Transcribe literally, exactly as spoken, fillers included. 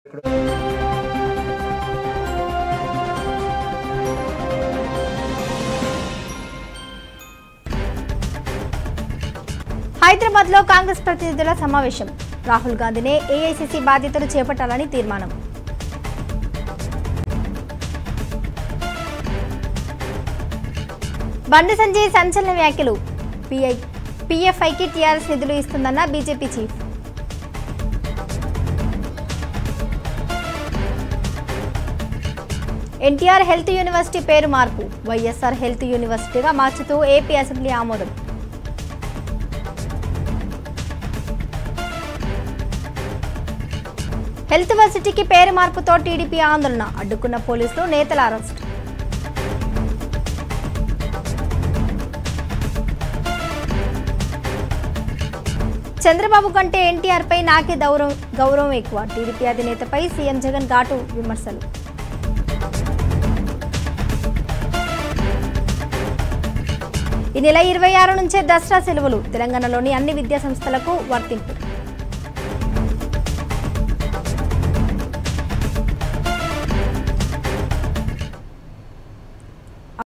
హైదరాబాద్ లో కాంగ్రెస్ ప్రతినిధుల సమావేశం. రాహుల్ గాంధీనే ఏఐసీసీ బాధ్యతలు చేపట్టాలని తీర్మానం. బండి సంజయ్ సంచలన వ్యాఖ్యలు. పిఐ పీఎఫ్ఐకి టీఆర్ఎస్ నిధులు ఇస్తుందన్న BJP chief. NTR health university పేరు మార్పు. వైఎస్ఆర్ హెల్త్ యూనివర్సిటీగా మార్చుతూ ఏపీ అసెంబ్లీ ఆమోదం. హెల్త్ వర్సిటీకి పేరు మార్పుతో టీడీపీ ఆందోళన. అడ్డుకున్న పోలీసులు, నేతల అరెస్ట్. చంద్రబాబు కంటే ఎన్టీఆర్ పై నాకే గౌరవం గౌరవం ఎక్కువ. టీడీపీ అధినేతపై సీఎం జగన్ ఘాటు విమర్శలు. ఈ నెల ఇరవై ఆరు నుంచే దసరా సెలవులు. తెలంగాణలోని అన్ని విద్యా సంస్థలకు వర్తింపు.